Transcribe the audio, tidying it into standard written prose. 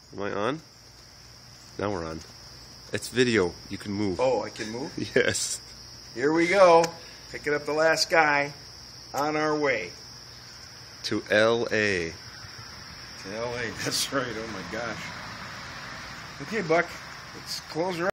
Am I on? Now we're on. It's video. You can move. Oh, I can move? Yes. Here we go. Picking up the last guy. On our way. To L.A. To L.A. That's right. Oh, my gosh. Okay, Buck. Let's close her up.